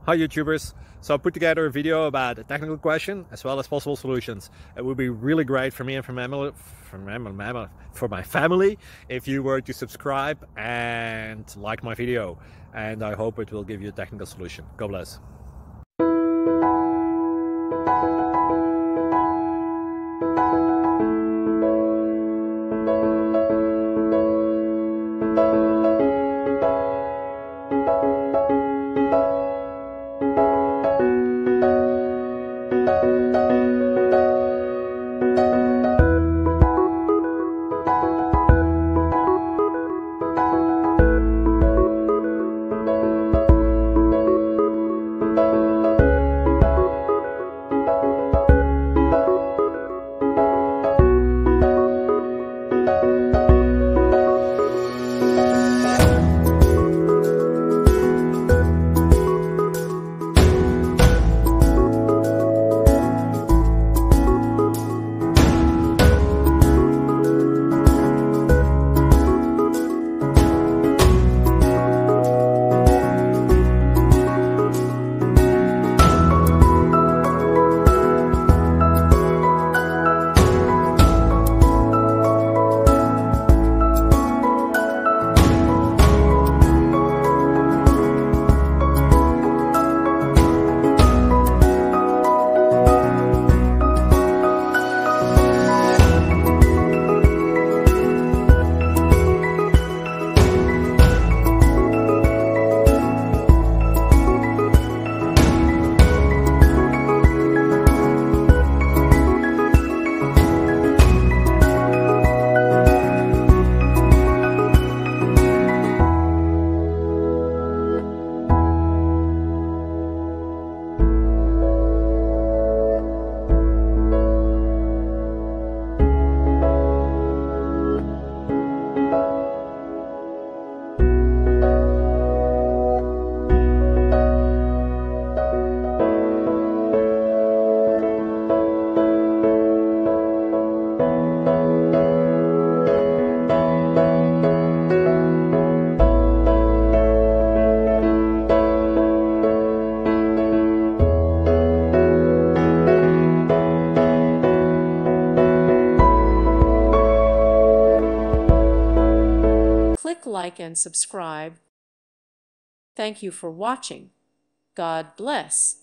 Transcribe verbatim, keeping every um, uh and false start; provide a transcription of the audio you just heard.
Hi YouTubers! So I put together a video about a technical question as well as possible solutions. It would be really great for me and for my family, for my, for my family if you were to subscribe and like my video. And I hope it will give you a technical solution. God bless. Click like and subscribe. Thank you for watching. God bless.